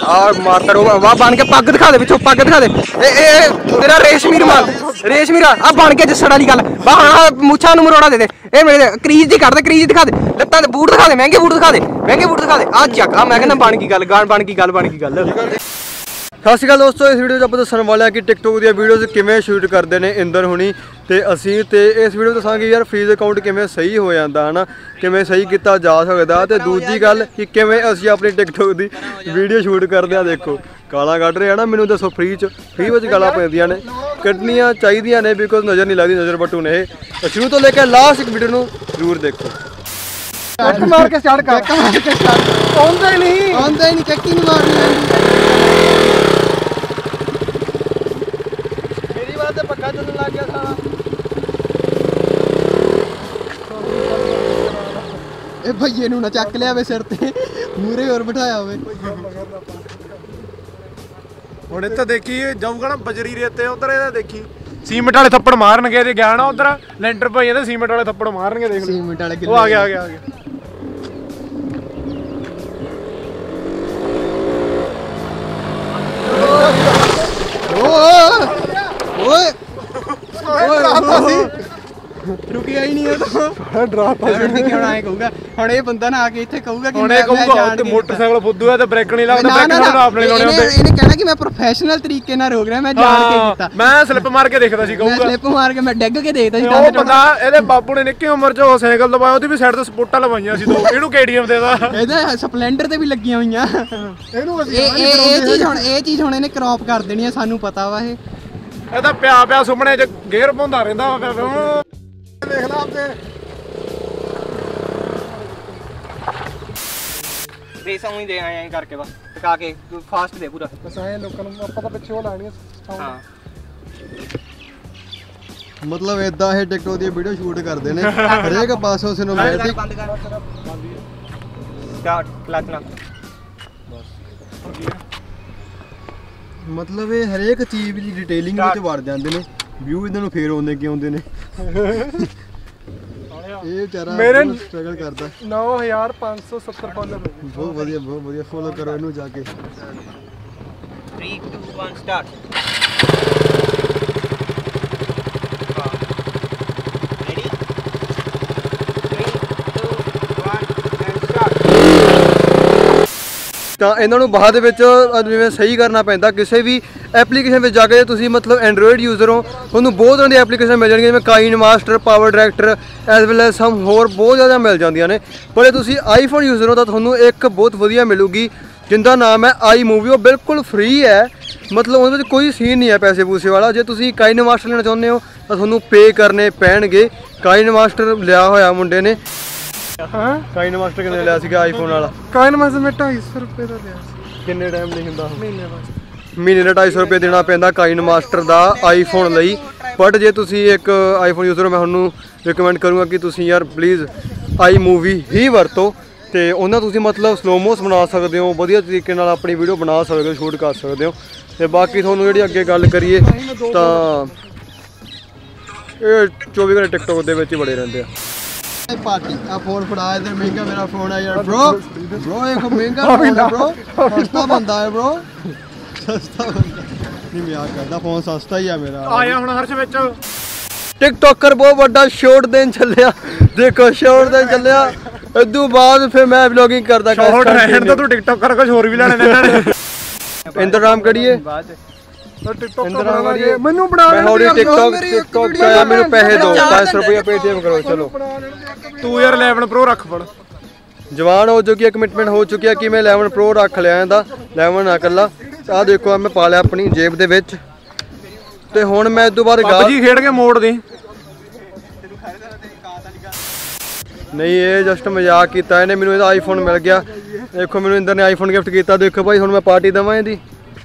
और मारता रहो वाह बन के पग दिखा दे पिछो पग दिखा दे ए तेरा रेशमी रुमाल आ बन के जसड़ वाली गल वाह मुछा नूं मरोड़ा दे दे ए मेरे क्रीज दी कर दे क्रीज दिखा दे लत्तां दे बूट दिखा दे महंगे बूट दिखा दे आ चक आ मैं कहना बन की गल सत श्री अकाल दोस्तों इस वीडियो आप दसन वाले कि टिकटॉक दी वीडियोज़ किवें शूट करते हैं इंदर हुणी ते असीं ते इस वीडियो दसांगे यार फ्रीज अकाउंट किवें सही हो जाता है ना किवें सही किया जा सकता ते दूजी गल कि किवें असीं अपनी टिकटॉक दी वीडियो शूट करते हैं। देखो गालां कढ रहे हैं ना मैनूं दसो फ्री विच गालां पैंदियां ने कड्ढनियां चाहीदियां ने बिकॉज नज़र नहीं लगती नज़र बट्टू ने शुरू तो लेकर लास्ट एक वीडियो नूं जरूर देखो। मार के स्टार्ट कर आउंदा ही नहीं चक्की नहीं मारनी पक्का चलने लग गया सारा ए भईए नूं ना चक लिया वे सिर ते मूरे और बिठाया होवे हुण इत्थे देखी जाऊगा ना बजरी रेते उधर इहदा देखी सीमेंट वाले थप्पड़ मारनगे ते गया ना उधर लेंटर भाई ते सीमेंट वाले थप्पड़ मारनगे देख सीमेंट वाले वो आ गया रुकिया ही नहीं है तो ड्रापा क्यों आए कहूगा हुण ये बंदा ना आके इत्थे कहूगा कि मैं कहूगा मोटरसाइकिल फुद्दू है ते ब्रेक नहीं लगदा ब्रेक ना आपने लाने होंदे इहने कहना कि मैं प्रोफेशनल तरीके नाल रोक रहा मैं जान के कीता मैं स्लिप मार के देखदा सी कहूगा स्लिप मार के मैं डिग के देखदा सी ਉਹ ਬੰਦਾ ਇਹਦੇ ਬਾਪੂ ਨੇ ਨਿੱਕੀ ਉਮਰ 'ਚ ਸਾਈਕਲ ਦਬਾਇਆ ਉਹਦੀ ਵੀ ਸਾਈਡ ਤੇ ਸਪੋਰਟਾਂ ਲਵਾਈਆਂ ਸੀ ਦੋ ਇਹਨੂੰ KTM ਦੇਦਾ ਇਹਦਾ ਸਪਲੈਂਡਰ ਤੇ ਵੀ ਲੱਗੀਆਂ ਹੋਈਆਂ ਇਹਨੂੰ ਇਹ ਚੀਜ਼ ਹੁਣ ਇਹਨੇ ਕ੍ਰੌਪ ਕਰ ਦੇਣੀ ਆ ਸਾਨੂੰ ਪਤਾ ਵਾ ਇਹ ਇਹਦਾ ਪਿਆ ਸੁਪਨੇ 'ਚ ਗੇਅਰ ਪਾਉਂਦਾ ਰਹਿੰਦਾ ਦੇਖ ਲਾ ਆਪਦੇ ਰੇਸਾਂ ਹੀ ਦੇ ਆਏ ਕਰਕੇ ਬਸ ਟਿਕਾ ਕੇ ਫਾਸਟ ਦੇ ਪੂਰਾ ਬਸ ਆਏ ਲੋਕਾਂ ਨੂੰ ਆਪਾਂ ਤਾਂ ਪਿੱਛੇ ਉਹ ਲਾਣੀ ਹਾਂ मतलब इदा ये टिकटॉक दी वीडियो शूट करते हैं हरेक पासों सिनेमैटिक बंद कर स्टार्ट क्लच ना मतलब ये हरेक चीज़ की डिटेलिंग विच वड़ जांदे ने व्यू इन्हां नूं फेर आउंदे कि आउंदे ने ये बेचारा मेरे स्ट्रगल करदा 9570 फॉलोअर बहुत वधिया फॉलो करो इनू जाके 3 2 1 स्टार्ट ਤਾਂ ਇਹਨਾਂ ਨੂੰ ਬਾਅਦ ਵਿੱਚ ਜਿਵੇਂ ਸਹੀ ਕਰਨਾ ਪੈਂਦਾ ਕਿਸੇ ਵੀ ਐਪਲੀਕੇਸ਼ਨ ਵਿੱਚ ਜਾ ਕੇ ਤੁਸੀਂ ਮਤਲਬ ਐਂਡਰੋਇਡ ਯੂਜ਼ਰ ਹੋ ਤੁਹਾਨੂੰ ਬਹੁਤ ਤਰ੍ਹਾਂ ਦੀ ਐਪਲੀਕੇਸ਼ਨ ਮਿਲ ਜਾਣਗੀਆਂ ਜਿਵੇਂ KineMaster PowerDirector as well as some ਹੋਰ ਬਹੁਤ ਜ਼ਿਆਦਾ ਮਿਲ ਜਾਂਦੀਆਂ ਨੇ ਪਰ ਜੇ ਤੁਸੀਂ ਆਈਫੋਨ ਯੂਜ਼ਰ ਹੋ ਤਾਂ ਤੁਹਾਨੂੰ ਇੱਕ ਬਹੁਤ ਵਧੀਆ ਮਿਲੂਗੀ ਜਿੰਦਾ ਨਾਮ ਹੈ ਆਈ ਮੂਵੀ ਉਹ ਬਿਲਕੁਲ ਫ੍ਰੀ ਹੈ ਮਤਲਬ ਉਹਦੇ ਵਿੱਚ ਕੋਈ ਸੀਨ ਨਹੀਂ ਹੈ ਪੈਸੇ ਪੂਸੇ ਵਾਲਾ ਜੇ ਤੁਸੀਂ ਕਾਈਨ ਮਾਸਟਰ ਲੈਣਾ ਚਾਹੁੰਦੇ ਹੋ ਤਾਂ ਤੁਹਾਨੂੰ ਪੇ ਕਰਨੇ ਪੈਣਗੇ ਕਾਈਨ ਮਾਸਟਰ ਲਿਆ ਹੋਇਆ ਮੁੰਡੇ ਨੇ हाँ ਕਾਈਨ ਮਾਸਟਰ ਕਿੰਨੇ ਲਿਆ ਸੀਗਾ ਆਈਫੋਨ ਵਾਲਾ ਕਾਈਨ ਮਾਸਟਰ ਮੈਂ 250 ਰੁਪਏ ਦਾ ਲਿਆ ਸੀ ਕਿੰਨੇ ਟਾਈਮ ਲਈ ਹੁੰਦਾ ਮਹੀਨੇ ਦਾ 250 ਰੁਪਏ ਦੇਣਾ ਪੈਂਦਾ ਕਾਈਨ ਮਾਸਟਰ ਦਾ ਆਈਫੋਨ ਲਈ ਬਟ ਜੇ ਤੁਸੀਂ ਇੱਕ ਆਈਫੋਨ ਯੂਜ਼ਰ ਹੋ ਮੈਂ ਤੁਹਾਨੂੰ ਰਿਕਮੈਂਡ ਕਰੂੰਗਾ ਕਿ ਤੁਸੀਂ ਯਾਰ ਪਲੀਜ਼ ਆਈ ਮੂਵੀ ਹੀ ਵਰਤੋ ਤੇ ਉਹਨਾਂ ਤੁਸੀਂ ਮਤਲਬ ਸਲੋਮੋਸ ਬਣਾ ਸਕਦੇ ਹੋ ਵਧੀਆ ਤਰੀਕੇ ਨਾਲ ਆਪਣੀ ਵੀਡੀਓ ਬਣਾ ਸਕਦੇ ਹੋ ਸ਼ੂਟ ਕਰ ਸਕਦੇ ਹੋ ਤੇ ਬਾਕੀ ਤੁਹਾਨੂੰ ਜਿਹੜੀ ਅੱਗੇ ਗੱਲ ਕਰੀਏ ਤਾਂ ਇਹ 24 ਘੰਟੇ ਟਿਕਟੌਕ ਦੇ ਵਿੱਚ ਹੀ ਬੜੇ ਰਹਿੰਦੇ ਆ पार्टी फोन फड़ा इधर महंगा मेरा फोन है यार ब्रो एक महंगा फोन है ब्रो सस्ता बंदा है ब्रो सस्ता बंदा नहीं मजाक करदा फोन सस्ता ही है मेरा आया हुण हर्ष विच टिकटॉकर बहुत बड़ा शॉर्ट दिन चलिया देखो शॉर्ट दिन चलिया इदू बाद फिर मैं व्लॉगिंग करदा शॉर्ट रहन तो तू टिकटॉकर कुछ और भी लेने ने इन्होंने इंतजाम करिए मैनू बना टिकटॉक मेरे पैसे दो 10 रुपया पेटीएम करो चलो तू यार 11 प्रो रख पड़ जवान हो चुकी है कमिटमेंट हो चुकी है कि मैं 11 प्रो रख लिया ਇਹਦਾ 11 ਨਾ ਕੱਲਾ ਆ ਦੇਖੋ ਮੈਂ ਪਾ ਲਿਆ ਆਪਣੀ ਜੇਬ ਦੇ ਵਿੱਚ ਤੇ ਹੁਣ ਮੈਂ ਇਸ ਤੋਂ ਬਾਅਦ ਜੀ ਖੇਡ ਕੇ ਮੋੜ ਦੇ ਨਹੀਂ ਇਹ ਜਸਟ ਮਜ਼ਾਕ ਕੀਤਾ ਇਹਨੇ ਮੈਨੂੰ ਇਹਦਾ ਆਈਫੋਨ ਮਿਲ ਗਿਆ ਦੇਖੋ ਮੈਨੂੰ ਇੰਦਰ ਨੇ ਆਈਫੋਨ ਗਿਫਟ ਕੀਤਾ ਦੇਖੋ ਭਾਈ ਹੁਣ ਮੈਂ ਪਾਰਟੀ ਦੇਵਾਂ ਇਹਦੀ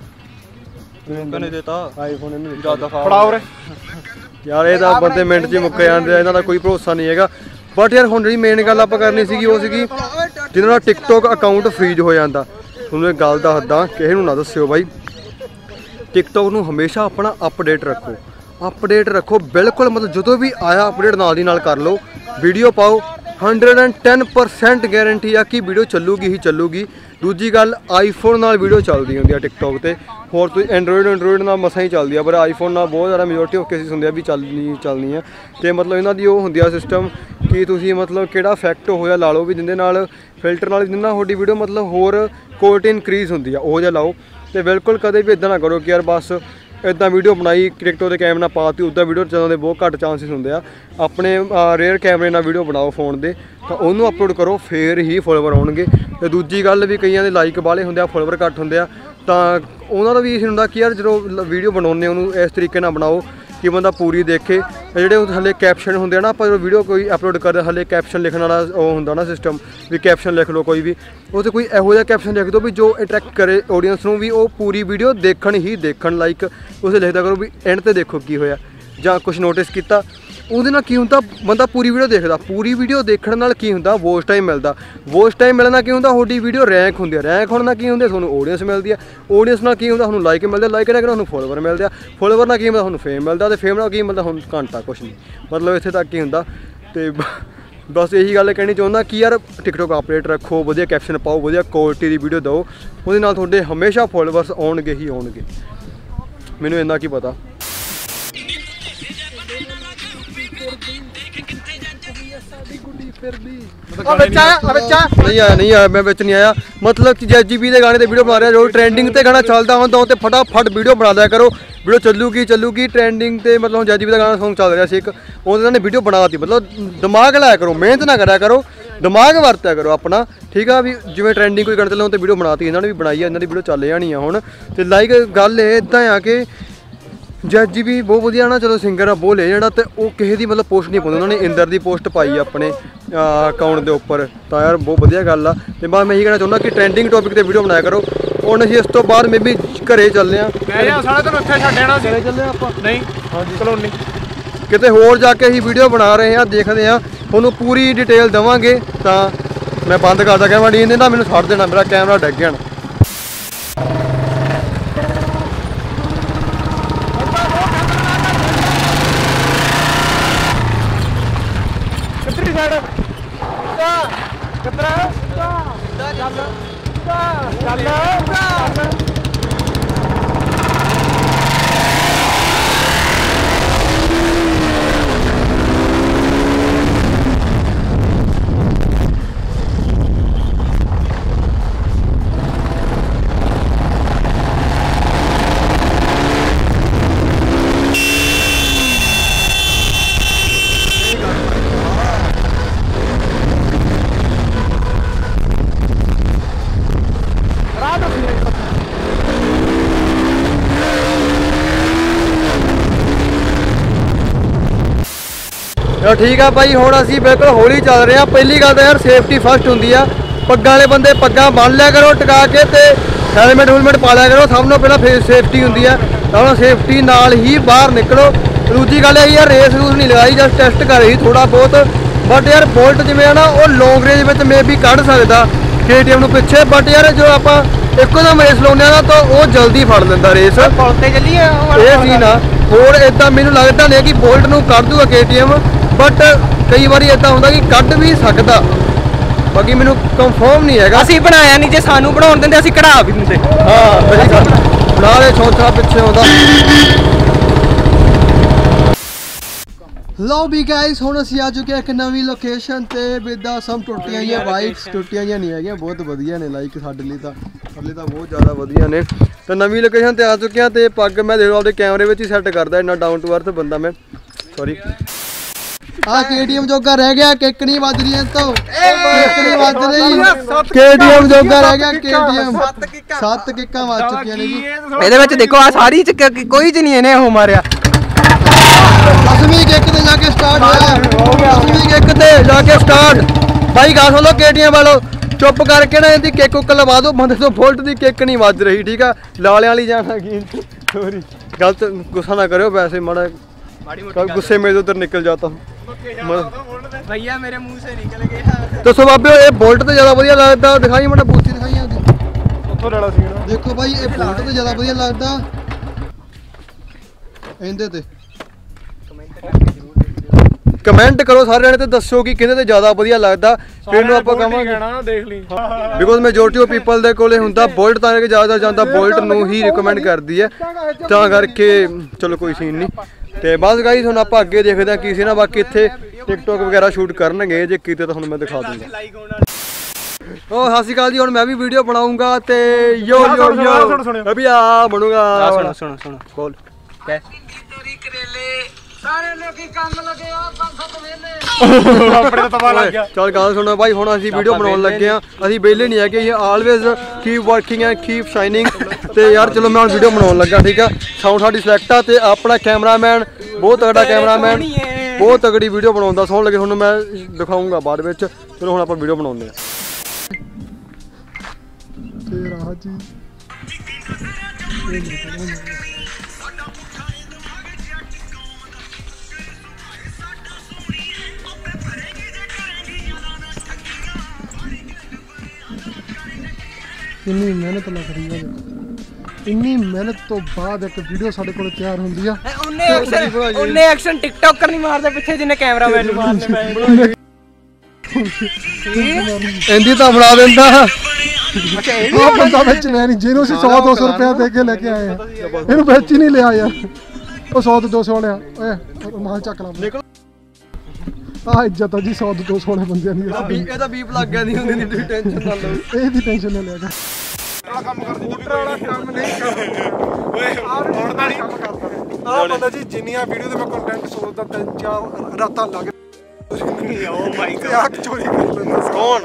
ਨੇ ਦਿੱਤਾ ਆਈਫੋਨ ਇਹਨੂੰ ਜ਼ਿਆਦਾ ਫੜਾ ਉਰੇ ਯਾਰ ਇਹ ਤਾਂ ਬੰਦੇ ਮਿੰਟ 'ਚ ਮੁੱਕ ਜਾਂਦੇ ਇਹਨਾਂ ਦਾ ਕੋਈ ਭਰੋਸਾ ਨਹੀਂ ਹੈਗਾ ਬਟ ਯਾਰ ਹੁਣ ਜਿਹੜੀ ਮੇਨ ਗੱਲ ਆਪਾਂ ਕਰਨੀ ਸੀਗੀ ਉਹ ਸੀਗੀ ਜਿਹਨਾਂ ਦਾ ਟਿਕਟੌਕ ਅਕਾਊਂਟ ਫਰੀਜ਼ ਹੋ ਜਾਂਦਾ ਤੁਹਾਨੂੰ ਇਹ ਗੱਲ ਦੱਸਦਾ ਕਿਸੇ ਨੂੰ ਨਾ ਦੱਸਿਓ ਬਾਈ ਟਿਕਟੌਕ ਨੂੰ ਹਮੇਸ਼ਾ ਆਪਣਾ ਅਪਡੇਟ ਰੱਖੋ ਬਿਲਕੁਲ ਮਤਲਬ ਜਦੋਂ ਵੀ ਆਇਆ ਅਪਡੇਟ ਨਾਲ ਦੀ ਨਾਲ ਕਰ ਲਓ ਵੀਡੀਓ ਪਾਓ 110% गारंटी है कि वीडियो चलूगी ही चलूगी ਦੂਜੀ ਗੱਲ ਆਈਫੋਨ ਨਾਲ ਵੀਡੀਓ ਚੱਲਦੀ ਹੁੰਦੀ ਆ ਟਿਕਟੌਕ ਤੇ, ਹੋਰ ਤੁਸੀਂ ਐਂਡਰੋਇਡ ਨਾਲ ਮਸਾਂ ਹੀ ਚੱਲਦੀ ਆ, ਪਰ ਆਈਫੋਨ ਨਾਲ ਬਹੁਤ ਜ਼ਿਆਦਾ ਮੈਜੋਰਟੀ ਆਫ ਕੇਸਿਸ ਹੁੰਦੇ ਆ ਵੀ ਚੱਲਣੀ ਆ। ਤੇ ਮਤਲਬ ਇਹਨਾਂ ਦੀ ਉਹ ਹੁੰਦੀ ਆ ਸਿਸਟਮ ਕਿ ਤੁਸੀਂ ਮਤਲਬ ਕਿਹੜਾ ਇਫੈਕਟ ਹੋਇਆ ਲਾ ਲਓ ਵੀ ਜਿੰਦੇ ਨਾਲ ਫਿਲਟਰ ਨਾਲ ਜਿੰਨਾ ਤੁਹਾਡੀ ਵੀਡੀਓ ਮਤਲਬ ਹੋਰ ਕੁਆਲਿਟੀ ਇਨਕਰੀਜ਼ ਹੁੰਦੀ ਆ, ਉਹ ਜਿਹਾ ਲਾਓ। ਤੇ ਬਿਲਕੁਲ ਕਦੇ ਵੀ ਇਦਾਂ ਨਾ ਕਰੋ ਕਿ ਯਾਰ ਬਸ ਇੱਦਾਂ ਵੀਡੀਓ ਬਣਾਈ ਟਿਕਟੌਕ 'ਤੇ ਕੈਮਰਾ ਨਾਲ ਪਾਤੀ, ਉੱਦਾਂ ਵੀਡੀਓ ਚੱਲਣ ਦੇ ਬਹੁਤ ਘੱਟ ਚਾਂਸਿਸ ਹੁੰਦੇ ਆ। ਆਪਣੇ ਰੇਅਰ ਕੈਮਰੇ ਨਾਲ ਵੀਡੀਓ ਬਣਾਓ ਫੋਨ ਦੇ, ਤਾਂ ਉਹਨੂੰ ਅਪਲੋਡ ਕਰੋ, ਫੇਰ ਹੀ ਫੋਲੋਵਰ ਆਉਣਗੇ। ਤੇ ਦੂਜੀ ਗੱਲ ਵੀ ਕਈਆਂ ਦੇ ਲਾਈਕ ਵਾਲੇ ਹੁੰਦੇ ਆ, ਫੋਲੋਵਰ ਘੱਟ ਹੁੰਦੇ ਆ, ਤਾਂ ਉਹਨਾਂ ਦਾ ਵੀ ਇਹ ਹੁੰਦਾ ਕਿ ਯਾਰ ਜਦੋਂ ਵੀਡੀਓ ਬਣਾਉਂਦੇ ਉਹਨੂੰ ਇਸ ਤਰੀਕੇ ਨਾਲ ਬਣਾਓ ਕਿ ਬੰਦਾ ਪੂਰੀ ਦੇਖੇ। ਜਿਹੜੇ ਹਲੇ ਕੈਪਸ਼ਨ ਹੁੰਦੇ ਆ ਨਾ, ਆਪਾਂ ਜਦੋਂ ਵੀਡੀਓ ਕੋਈ ਅਪਲੋਡ ਕਰਦੇ ਹਲੇ ਕੈਪਸ਼ਨ ਲਿਖਣ ਵਾਲਾ ਉਹ ਹੁੰਦਾ ਨਾ ਸਿਸਟਮ ਵੀ ਕੈਪਸ਼ਨ ਲਿਖ ਲਓ ਕੋਈ ਵੀ, ਉਹ 'ਤੇ ਕੋਈ ਇਹੋ ਜਿਹਾ ਕੈਪਸ਼ਨ ਲਿਖ ਦਿਓ ਵੀ ਜੋ ਅਟਰੈਕਟ ਕਰੇ ਆਡੀਅנס ਨੂੰ, ਵੀ ਉਹ ਪੂਰੀ ਵੀਡੀਓ ਦੇਖਣ ਲਾਈਕ ਉਸੇ ਲਿਖਦਾ ਕਰੋ ਵੀ ਐਂਡ 'ਤੇ ਦੇਖੋ ਕੀ ਹੋਇਆ ਜਾਂ ਕੁਝ ਨੋਟਿਸ ਕੀਤਾ। ਉਹਦੇ ਨਾਲ ਕੀ ਹੁੰਦਾ, ਬੰਦਾ ਪੂਰੀ ਵੀਡੀਓ ਦੇਖਦਾ। ਪੂਰੀ ਵੀਡੀਓ ਦੇਖਣ ਨਾਲ ਕੀ ਹੁੰਦਾ, ਵੋਚ ਟਾਈਮ ਮਿਲਦਾ। ਵੋਚ ਟਾਈਮ ਮਿਲਣ ਨਾਲ ਕੀ ਹੁੰਦਾ, ਤੁਹਾਡੀ ਵੀਡੀਓ ਰੈਂਕ ਹੁੰਦੀ ਆ। ਰੈਂਕ ਹੋਣ ਨਾਲ ਕੀ ਹੁੰਦਾ, ਤੁਹਾਨੂੰ ਆਡੀਅנס ਮਿਲਦੀ ਆ। ਆਡੀਅנס ਨਾਲ ਕੀ ਹੁੰਦਾ, ਤੁਹਾਨੂੰ ਲਾਈਕ ਮਿਲਦੇ। ਲਾਈਕ ਨਾਲ ਤੁਹਾਨੂੰ ਫੋਲੋਵਰ ਮਿਲਦੇ ਆ। ਫੋਲੋਵਰ ਨਾਲ ਕੀ ਹੁੰਦਾ, ਤੁਹਾਨੂੰ ਫੇਮ ਮਿਲਦਾ। ਤੇ ਫੇਮ ਨਾਲ ਕੀ ਮਿਲਦਾ, ਹੁਣ ਘੰਟਾ ਕੁਛ ਨਹੀਂ, ਮਤਲਬ ਇੱਥੇ ਤੱਕ ਹੀ ਹੁੰਦਾ। ਤੇ ਬਸ ਇਹੀ ਗੱਲ ਕਹਿਣੀ ਚਾਹੁੰਦਾ ਕਿ ਯਾਰ ਟਿਕਟੌਕ ਅਪਡੇਟ ਰੱਖੋ, ਵਧੀਆ ਕੈਪਸ਼ਨ ਪਾਓ, ਵਧੀਆ ਕੁਆਲਿਟੀ ਦੀ ਵੀਡੀਓ ਦਿਓ, ਉਹਦੇ ਨਾਲ ਤੁਹਾਡੇ ਹਮੇਸ਼ਾ ਫੋਲੋਵਰਸ ਆਉਣਗੇ ਹੀ ਆਉਣਗੇ। ਮੈਨੂੰ ਇੰਨਾ ਕੀ ਪਤਾ। ਨਹੀਂ ਆਇਆ ਮੈਂ ਵਿੱਚ ਨਹੀਂ ਆਇਆ। ਮਤਲਬ ਕਿ JGB ਦੇ ਗਾਣੇ ਤੇ ਵੀਡੀਓ ਬਣਾ ਰਿਹਾ, ਜੋ ਟ੍ਰੈਂਡਿੰਗ ਤੇ ਗਾਣਾ ਚੱਲਦਾ ਹੁੰਦਾ ਉਹ ਤੇ ਫਟਾਫਟ ਵੀਡੀਓ ਬਣਾ ਦਿਆ ਕਰੋ। ਵੀਡੀਓ ਚੱਲੂਗੀ ਟ੍ਰੈਂਡਿੰਗ ਤੇ, ਮਤਲਬ JGB ਦਾ ਗਾਣਾ ਸੌਂਗ ਚੱਲ ਰਿਹਾ ਸੀ ਇੱਕ, ਉਹਨਾਂ ਨੇ ਵੀਡੀਓ ਬਣਾਤੀ। ਮਤਲਬ ਦਿਮਾਗ ਲਾਇਆ ਕਰੋ, ਮਿਹਨਤ ਨਾ ਕਰਿਆ ਕਰੋ, ਦਿਮਾਗ ਵਰਤਿਆ ਕਰੋ ਆਪਣਾ, ਠੀਕ ਆ। ਵੀ ਜਿਵੇਂ ਟ੍ਰੈਂਡਿੰਗ ਕੋਈ ਗਾਣਾ ਚੱਲਦਾ ਉਹ ਤੇ ਵੀਡੀਓ ਬਣਾਤੀ, ਇਹਨਾਂ ਨੇ ਵੀ ਬਣਾਈ ਆ, ਇਹਨਾਂ ਦੀ ਵੀਡੀਓ ਚੱਲ ਜਾਣੀ ਆ ਹੁਣ। ਤੇ ਲਾਈਕ ਗੱਲ ਇਹ ਇੱਦਾਂ ਆ ਕਿ JGB ਬਹੁਤ ਵਧੀਆ ਨਾ, ਚਲੋ ਸਿੰਗਰ ਆ ਬਹੁਤ ਲੈ ਜਿਹੜਾ, ਤੇ ਉਹ ਕਿਸੇ ਦੀ ਮਤਲਬ ਪੋਸਟ ਨਹੀਂ ਪਾਉਂਦੇ। ਉਹਨਾਂ ਨੇ ਇੰਦਰ ਦੀ ਪੋਸਟ ਪਾਈ ਆਪਣੇ ਅਕਾਊਂਟ ਦੇ ਉੱਪਰ, ਤਾਂ ਯਾਰ ਬਹੁਤ ਵਧੀਆ ਗੱਲ ਆ। ਤੇ ਬਸ ਮੈਂ ਇਹੀ ਕਹਿਣਾ ਚਾਹੁੰਦਾ ਕਿ ਟ੍ਰੈਂਡਿੰਗ ਟੌਪਿਕ ਤੇ ਵੀਡੀਓ ਬਣਾਇਆ ਕਰੋ। ਹੁਣ ਅਸੀਂ ਇਸ ਤੋਂ ਬਾਅਦ ਮੈਂ ਵੀ ਘਰੇ ਚੱਲਦੇ ਆ। ਸਾਰਾ ਦਿਨ ਉੱਥੇ ਛੱਡ ਜਾਣਾ ਸੀ। ਚੱਲੇ ਆਪਾਂ ਨਹੀਂ, ਹਾਂਜੀ ਕਲੋਨੀ ਕਿਤੇ ਹੋਰ ਜਾ ਕੇ ਅਸੀਂ ਵੀਡੀਓ ਬਣਾ ਰਹੇ ਆ, ਦੇਖਦੇ ਆ, ਤੁਹਾਨੂੰ ਪੂਰੀ ਡਿਟੇਲ ਦੇਵਾਂਗੇ। ਤਾਂ ਮੈਂ ਬੰਦ ਕਰਦਾ ਕੈਮਰਾ, ਨਹੀਂ ਦਿੰਦਾ ਮੈਨੂੰ ਛੱਡ ਦੇਣਾ, ਮੇਰਾ ਕੈਮਰਾ ਡਿੱਗ ਗਿਆ ਨਾ। ਠੀਕ ਆ ਭਾਈ, ਹੁਣ ਅਸੀਂ ਬਿਲਕੁਲ ਹੌਲੀ ਚੱਲ ਰਹੇ ਆ। ਪਹਿਲੀ ਗੱਲ ਤਾਂ ਯਾਰ ਸੇਫਟੀ ਫਸਟ ਹੁੰਦੀ ਆ। ਪੱਗਾਂ ਵਾਲੇ ਬੰਦੇ ਪੱਗਾਂ ਬੰਨ ਲਿਆ ਕਰੋ ਟਿਕਾ ਕੇ, ਤੇ ਹੈਲਮਟ ਪਾ ਲਿਆ ਕਰੋ। ਸਭ ਤੋਂ ਪਹਿਲਾਂ ਸੇਫਟੀ ਹੁੰਦੀ ਆ, ਤਾਂ ਸੇਫਟੀ ਨਾਲ ਹੀ ਬਾਹਰ ਨਿਕਲੋ। ਦੂਜੀ ਗੱਲ ਇਹ ਯਾਰ ਰੇਸ ਰੂਸ ਨਹੀਂ ਲਗਾਈ, ਜਸਟ ਟੈਸਟ ਕਰ ਰਹੀ ਥੋੜਾ ਬਹੁਤ। ਬਟ ਯਾਰ ਬੋਲਟ ਜਿਵੇਂ ਆ ਨਾ, ਉਹ ਲੌਂਗ ਰੇਂਜ ਵਿੱਚ ਮੇ ਵੀ ਕੱਢ ਸਕਦਾ KTM ਨੂੰ ਪਿੱਛੇ। ਬਟ ਯਾਰ ਜੋ ਆਪਾਂ ਇੱਕੋ ਦਮ ਰੇਸ ਲਾਉਂਦੇ ਆ ਨਾ, ਤਾਂ ਉਹ ਜਲਦੀ ਫੜ ਲੈਂਦਾ ਰੇਸ। ਪੁਲ ਤੇ ਚੱਲੀਏ ਇਹ ਸੀ ਨਾ, ਹੋਰ ਇਦਾਂ ਮੈਨੂੰ ਲੱਗਦਾ ਨਹੀਂ ਕਿ ਬੋਲਟ ਨੂੰ ਕੱਢ ਦੂਗਾ KTM, ਬਟ ਕਈ ਵਾਰੀ ਇਦਾਂ ਹੁੰਦਾ ਕਿ ਕੱਢ ਵੀ ਸਕਦਾ, ਬਾਕੀ ਮੈਨੂੰ ਕੰਫਰਮ ਨਹੀਂ ਹੈਗਾ। ਅਸੀਂ ਬਣਾਇਆ ਨਹੀਂ, ਜੇ ਸਾਨੂੰ ਬਣਾਉਣ ਦਿੰਦੇ ਅਸੀਂ ਕਢਾ ਵੀ ਦਿੰਦੇ। ਹਾਂ ਸਹੀ ਗੱਲ, ਬਣਾ ਲੈ ਛੋਟਾ ਪਿੱਛੇ ਆਉਂਦਾ। ਲਓ ਵੀ ਗਾਇਸ, ਹੁਣ ਅਸੀਂ ਆ ਚੁੱਕੇ ਇੱਕ ਨਵੀਂ ਲੋਕੇਸ਼ਨ ਤੇ। ਵਿਦਾ ਸਮ ਟੁੱਟੀਆਂ ਜਿਹੀਆਂ ਬਾਈਕਸ, ਟੁੱਟੀਆਂ ਜਿਹੀਆਂ ਨਹੀਂ ਹੈਗੀਆਂ, ਬਹੁਤ ਵਧੀਆ ਨੇ। ਲਾਈਕ ਸਾਡੇ ਲਈ ਤਾਂ ਬਹੁਤ ਜ਼ਿਆਦਾ ਵਧੀਆ ਨੇ। ਤੇ ਨਵੀਂ ਲੋਕੇਸ਼ਨ ਤੇ ਆ ਚੁੱਕੇ ਆ। ਤੇ ਪੱਗ ਮੈਂ ਦੇਖ ਲਓ ਆਪਦੇ ਕੈਮਰੇ ਵਿੱਚ ਹੀ ਸੈੱਟ ਕਰਦਾ, ਇੰਨਾ ਡਾਊਨ ਟੂ ਅਰਥ ਬੰਦਾ ਮੈਂ। ਸੌਰੀ, ਆ KTM ਜੋਗਾ ਰਹਿ ਗਿਆ, ਕਿੱਕ ਨਹੀਂ ਵੱਜ ਰਹੀ ਤੋਂ, ਕਿੱਕ ਨਹੀਂ ਵੱਜ ਰਹੀ। KTM ਜੋਗਾ ਰਹਿ ਗਿਆ, KTM 7 ਕਿੱਕਾਂ ਵੱਜ ਚੁੱਕੀਆਂ ਨੇ ਜੀ। ਇਹਦੇ ਵਿੱਚ ਦੇਖੋ ਆ ਸਾਰੀ ਚ ਕੋਈ ਚ ਨਹੀਂ ਇਹਨੇ ਉਹ ਮਾਰਿਆ। 10ਵੀਂ ਕਿੱਕ ਤੇ ਜਾ ਕੇ ਸਟਾਰਟ ਹੋਇਆ, 10ਵੀਂ ਕਿੱਕ ਤੇ ਜਾ ਕੇ ਸਟਾਰਟ। ਭਾਈ ਗਾ ਸੁਣ ਲਓ KTM ਵਾਲੋ, ਚੁੱਪ ਕਰਕੇ ਨਾ ਇਹਦੀ ਕਿੱਕ ਉੱਕ ਲਵਾ ਦਿਓ। ਬੰਦੇ ਤੋਂ ਬੋਲਟ ਦੀ ਕਿੱਕ ਨਹੀਂ ਵੱਜ ਰਹੀ, ਠੀਕ ਆ। ਲਾਲਿਆਂ ਵਾਲੀ ਜਾਣਾ ਕੀ, ਸੋਰੀ ਗਲਤ ਗੁੱਸਾ ਨਾ ਕਰਿਓ, ਵੈਸੇ ਮਾੜਾ गुस्से में उधर निकल जाता हूँ भैया, मेरे मुंह से निकल गया। तो बाबे ये बोल्ट तो ज्यादा बढ़िया लगता, दिखाई मैंने बूथी दिखाई ਉੱਥੋਂ ਲੈਣਾ ਸੀ ਨਾ। देखो भाई ये बोल्ट तो ज्यादा बढ़िया लगता इंदे ते। ਕਮੈਂਟ ਕਰੋ ਸਾਰਿਆਂ ਨੇ ਤੇ ਦੱਸੋ ਕਿ ਕਿਹਦੇ ਤੇ ਜ਼ਿਆਦਾ ਵਧੀਆ ਲੱਗਦਾ, ਫਿਰ ਨੂੰ ਆਪਾਂ ਕਹਾਂਗੇ ਕਹਿਣਾ ਦੇਖ ਲਈ ਬਿਕੋਜ਼ ਮੈਜੋਰਟੀ ਆਫ ਪੀਪਲ ਦੇ ਕੋਲੇ ਹੁੰਦਾ ਬੋਲਟ, ਤਾਂ ਕਰਕੇ ਜ਼ਿਆਦਾ ਜਾਂਦਾ ਬੋਲਟ ਨੂੰ ਹੀ ਰਿਕਮੈਂਡ ਕਰਦੀ ਹੈ, ਤਾਂ ਕਰਕੇ ਚਲੋ ਕੋਈ ਸੀਨ ਨਹੀਂ। ਤੇ ਬਸ ਗਾਈਸ ਹੁਣ ਆਪਾਂ ਅੱਗੇ ਦੇਖਦੇ ਹਾਂ ਕੀ ਸੀ ਨਾ, ਬਾਕੀ ਇੱਥੇ ਟਿਕਟੋਕ ਵਗੈਰਾ ਸ਼ੂਟ ਕਰਨਗੇ, ਜੇ ਕੀਤੇ ਤਾਂ ਤੁਹਾਨੂੰ ਮੈਂ ਦਿਖਾ ਦੂੰਗਾ। ਉਹ ਸਤਿ ਸ਼੍ਰੀ ਅਕਾਲ ਜੀ, ਹੁਣ ਮੈਂ ਵੀ ਵੀਡੀਓ ਬਣਾਉਂਗਾ ਤੇ ਯੋ ਯੋ ਯੋ ਅਭੀ ਆ ਬਣੂਗਾ। ਸੁਣੋ ਸੁਣੋ ਸੁਣੋ ਬੋਲ ਕਹਿ ਸਾਰੇ ਲੋਕੀ ਕੰਮ ਲੱਗੇ ਆ 5-7 ਵੇਲੇ ਆਪਣੇ ਤਾਂ ਤਵਾ ਲੱਗ ਗਿਆ। ਚੱਲ ਗੱਲ ਸੁਣੋ ਬਾਈ, ਹੁਣ ਅਸੀਂ ਵੀਡੀਓ ਬਣਾਉਣ ਲੱਗੇ ਆ, ਅਸੀਂ ਵਿਹਲੇ ਨਹੀਂ ਹੈਗੇ, ਇਹ always keep working and keep shining. ਤੇ ਯਾਰ ਚਲੋ ਮੈਂ ਹੁਣ ਵੀਡੀਓ ਬਣਾਉਣ ਲੱਗਾ, ਠੀਕ ਆ। ਸਾਊਂਡ ਸਾਡੀ ਸਿਲੈਕਟ ਆ ਤੇ ਆਪਣਾ ਕੈਮਰਾਮੈਨ ਬਹੁਤ ਤਗੜਾ ਕੈਮਰਾਮੈਨ, ਬਹੁਤ ਤਗੜੀ ਵੀਡੀਓ ਬਣਾਉਂਦਾ, ਸੌਣ ਲੱਗੇ ਤੁਹਾਨੂੰ ਮੈਂ ਦਿਖਾਊਂਗਾ ਬਾਅਦ ਵਿੱਚ। ਚਲੋ ਹੁਣ ਆਪਾਂ ਵੀਡੀਓ ਬਣਾਉਂਦੇ ਆ। ਤੇਰਾ ਜੀ ਇੰਨੀ ਮਿਹਨਤ ਲੱਗ ਰਹੀ ਹੈ, ਇੰਨੀ ਮਿਹਨਤ ਤੋਂ ਬਾਅਦ ਇੱਕ ਵੀਡੀਓ ਸਾਡੇ ਕੋਲ ਤਿਆਰ ਹੁੰਦੀ ਆ। ਉਹਨੇ ਐਕਸ਼ਨ ਟਿਕਟੋਕਰ ਨਹੀਂ ਮਾਰਦੇ ਪਿੱਛੇ, ਜਿੰਨੇ ਕੈਮਰਾਮੈਨ ਨੂੰ ਮਾਰਨੇ ਪਏ। ਇੰਦੀ ਤਾਂ ਬਣਾ ਦਿੰਦਾ। ਆਹ ਬੰਦਾ ਵਿੱਚ ਲੈ ਨਹੀਂ, ਜਿਹਨੂੰ ਅਸੀਂ 100-200 ਰੁਪਇਆ ਦੇ ਕੇ ਲੈ ਕੇ ਆਏ ਆ, ਇਹਨੂੰ ਵਿੱਚ ਹੀ ਨਹੀਂ ਲਿਆ ਯਾਰ। ਉਹ 100-200 ਵਾਲਿਆ ਓਏ ਮਾਲ ਚੱਕ ਲਾ। ਆਹ ਇੱਜ਼ਤ ਆ ਜੀ 100-200 ਵਾਲੇ ਬੰਦਿਆਂ ਦੀ। ਇਹਦਾ ਬੀਪ ਲੱਗ ਗਿਆ, ਨਹੀਂ ਹੁੰਦੀ, ਤੁਸੀਂ ਟੈਨਸ਼ਨ ਨਾ ਲਓ। ਇਹਦੀ ਟੈਨਸ਼ਨ ਨਾ ਲਿਆ ਕਰ। ਕੰਮ ਕਰ ਸਕੂਟਰ ਵਾਲਾ ਕੰਮ ਨਹੀਂ ਕਰਦਾ ਓਏ, ਹੁਣ ਤਾਂ ਨਹੀਂ ਕੰਮ ਕਰਦਾ। ਆਹ ਬੰਦਾ ਜੀ ਜਿੰਨੀਆਂ ਵੀਡੀਓ ਤੇ ਮੈਂ ਕੰਟੈਂਟ ਸੋਚਦਾ 3-4 ਰਾਤਾਂ ਲੱਗ ਓ ਮਾਈ ਗॉड ਚੋਰੀ ਕਰ ਲੈਂਦਾ। ਕੌਣ?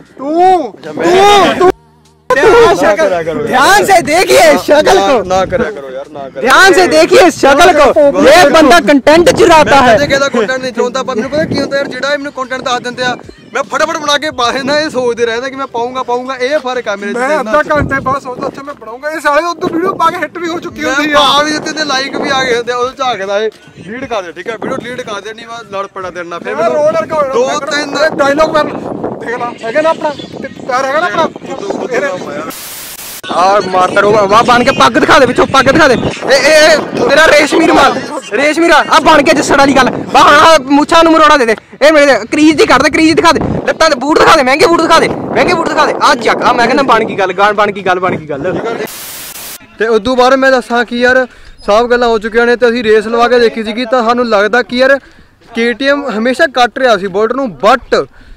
ਤੂੰ ध्यान से देखिए शक्ल को, ना करया करो यार, ना करो। ध्यान से देखिए शक्ल को, ये बंदा कंटेंट चुराता है। मैं कहता कंटेंट नहीं चाहता, पर ਮੈਨੂੰ ਪਤਾ ਕੀ ਹੁੰਦਾ ਯਾਰ, ਜਿਹੜਾ ਮੈਨੂੰ ਕੰਟੈਂਟ ਦੱਸ ਦਿੰਦੇ ਆ ਮੈਂ ਫਟਾਫਟ ਬਣਾ ਕੇ ਪਾ ਦਿੰਦਾ, ਇਹ ਸੋਚਦੇ ਰਹਿੰਦਾ ਕਿ ਮੈਂ ਪਾਉਂਗਾ। ਇਹ ਫਰਕ ਆ ਮੇਰੇ ਮੈਂ ਅੱਧਾ ਘੰਟੇ ਬਾਅਦ ਸੋਚਦਾ ਅੱਛਾ ਮੈਂ ਬਣਾਉਂਗਾ, ਇਹ ਸਾਲੇ ਉਦੋਂ ਵੀਡੀਓ ਪਾ ਕੇ ਹਿੱਟ ਵੀ ਹੋ ਚੁੱਕੀ ਹੁੰਦੀ ਆ। ਆ ਵੀ ਦਿੱਤੇ ਤੇ ਲਾਈਕ ਵੀ ਆ ਗਏ ਹੁੰਦੇ, ਉਹ ਝਾਕਦਾ ਇਹ ਲੀਡ ਕਰ ਦੇ, ਠੀਕ ਹੈ। ਵੀਡੀਓ ਲੀਡ ਕਰ ਦੇਣੀ, ਮੈਂ ਲੜ ਪੜਾ ਦੇਣਾ, ਫਿਰ ਮੈਂ ਰੋਡ ਵਰਗਾ ਦੋ ਤਿੰਨ ਡਾਇਲੌਗ ਮੈਂ ਦੇਖ ਲਾ ਹੈਗਾ ਨਾ ਆਪਣਾ ਪਿਆਰ ਹੈਗਾ ਨਾ ਆਪਣਾ। ਆ ਮਾਰਦਾ ਰੋ ਵਾਹ ਬਣ ਕੇ ਪੱਗ ਦਿਖਾ ਦੇ, ਵਿੱਚੋਂ ਪੱਗ ਦਿਖਾ ਦੇ। ਇਹ ਤੇਰਾ ਰੇਸ਼ਮੀ ਰੁਮਾਲ ਆ ਬਣ ਕੇ ਜੱਸੜ ਵਾਲੀ ਗੱਲ। ਵਾਹ ਹਾਂ ਮੁੱਛਾਂ ਨੂੰ ਮਰੋੜਾ ਦੇ ਦੇ, ਇਹ ਮੇਰੇ ਕਰੀਜ਼ ਦੀ ਕੱਢ ਦੇ, ਕਰੀਜ਼ ਦਿਖਾ ਦੇ, ਲੱਤਾਂ ਦੇ ਬੂਟ ਦਿਖਾ ਦੇ, ਮਹਿੰਗੇ ਬੂਟ ਦਿਖਾ ਦੇ। ਆ ਚੱਕ ਆ, ਮੈਂ ਕਹਿੰਦਾ ਬਣ ਗਈ ਗੱਲ। ਤੇ ਉਦੋਂ ਬਾਅਦ ਮੈਂ ਦੱਸਾਂ ਕਿ ਯਾਰ ਸਭ ਗੱਲਾਂ ਹੋ ਚੁੱਕੀਆਂ ਨੇ, ਤੇ ਅਸੀਂ ਰੇਸ ਲਵਾ ਕੇ ਦੇਖੀ ਸੀਗੀ, ਤਾਂ ਸਾਨੂੰ ਲੱਗਦਾ ਕਿ ਯਾਰ KTM ਹਮੇਸ਼ਾ ਕੱਟ ਰਿਹਾ ਸੀ ਬੁਲਟ ਨੂੰ, ਬਟ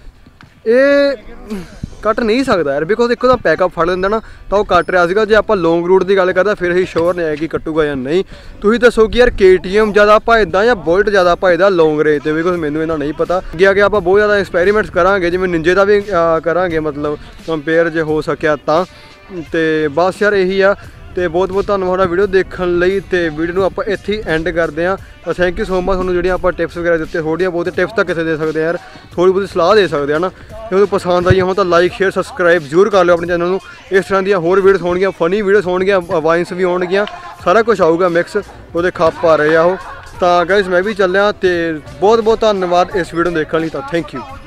ਇਹ ਕੱਟ ਨਹੀਂ ਸਕਦਾ ਯਾਰ, ਬਿਕੋਜ਼ ਇੱਕੋ ਦਾ ਪੈਕਅਪ ਫੜ ਲੈਂਦਾ ਨਾ, ਤਾਂ ਉਹ ਕੱਟ ਰਿਹਾ ਸੀਗਾ। ਜੇ ਆਪਾਂ ਲੌਂਗ ਰੂਟ ਦੀ ਗੱਲ ਕਰਦਾ ਫਿਰ ਅਸੀਂ ਸ਼ੋਰ ਨਹੀਂ ਹੈ ਕਿ ਕੱਟੂਗਾ ਜਾਂ ਨਹੀਂ। ਤੁਸੀਂ ਦੱਸੋ ਕਿ ਯਾਰ KTM ਜ਼ਿਆਦਾ ਭਜਦਾ ਜਾਂ ਬੁਲਟ ਜ਼ਿਆਦਾ ਭਜਦਾ ਲੌਂਗ ਰੇਂਜ ਤੇ, ਬਿਕੋਜ਼ ਮੈਨੂੰ ਇਹਨਾਂ ਨਹੀਂ ਪਤਾ। ਅੱਗੇ ਆਪਾਂ ਬਹੁਤ ਜ਼ਿਆਦਾ ਐਕਸਪੈਰੀਮੈਂਟਸ ਕਰਾਂਗੇ, ਜਿਵੇਂ ਨਿੰਜੇ ਦਾ ਵੀ ਕਰਾਂਗੇ, ਮਤਲਬ ਕੰਪੇਅਰ ਜੇ ਹੋ ਸਕਿਆ ਤਾਂ। ਤੇ ਬਸ ਯਾਰ ਇਹੀ ਆ, ਤੇ ਬਹੁਤ ਬਹੁਤ ਧੰਨਵਾਦ ਵੀਡੀਓ ਦੇਖਣ ਲਈ, ਤੇ ਵੀਡੀਓ ਨੂੰ ਆਪਾਂ ਇੱਥੇ ਹੀ ਐਂਡ ਕਰਦੇ ਹਾਂ। Thank you so much. ਤੁਹਾਨੂੰ ਜਿਹੜੀਆਂ ਆਪਾਂ ਟਿਪਸ ਵਗੈਰਾ ਦਿੱਤੇ, ਥੋੜ੍ਹੀਆਂ ਬਹੁਤ ਟਿਪਸ ਤਾਂ ਕਿੱਥੇ ਦੇ ਸਕਦੇ ਯਾਰ, ਥੋੜ੍ਹੀ ਬਹੁਤੀ ਸਲਾਹ ਦੇ ਸਕਦੇ ਆ ਨਾ। ਜੇ ਤੁਹਾਨੂੰ ਪਸੰਦ ਆਈ ਹੋਣ ਤਾਂ ਲਾਈਕ ਸ਼ੇਅਰ ਸਬਸਕ੍ਰਾਈਬ ਜ਼ਰੂਰ ਕਰ ਲਿਓ ਆਪਣੇ ਚੈਨਲ ਨੂੰ। ਇਸ ਤਰ੍ਹਾਂ ਦੀਆਂ ਹੋਰ ਵੀਡੀਓਜ਼ ਹੋਣਗੀਆਂ, ਫਨੀ ਵੀਡੀਓਜ਼ ਹੋਣਗੀਆਂ, ਵਾਈਨਸ ਵੀ ਹੋਣਗੀਆਂ, ਸਾਰਾ ਕੁਝ ਆਊਗਾ ਮਿਕਸ, ਉਹਦੇ ਖੱਪ ਆ ਰਹੇ ਆ ਉਹ। ਤਾਂ ਗਾਇਸ ਮੈਂ ਵੀ ਚੱਲਿਆ, ਤੇ ਬਹੁਤ ਬਹੁਤ ਧੰਨਵਾਦ ਇਸ ਵੀਡੀਓ ਨੂੰ ਦੇਖਣ ਲਈ, ਤਾਂ ਥੈਂਕ ਯੂ।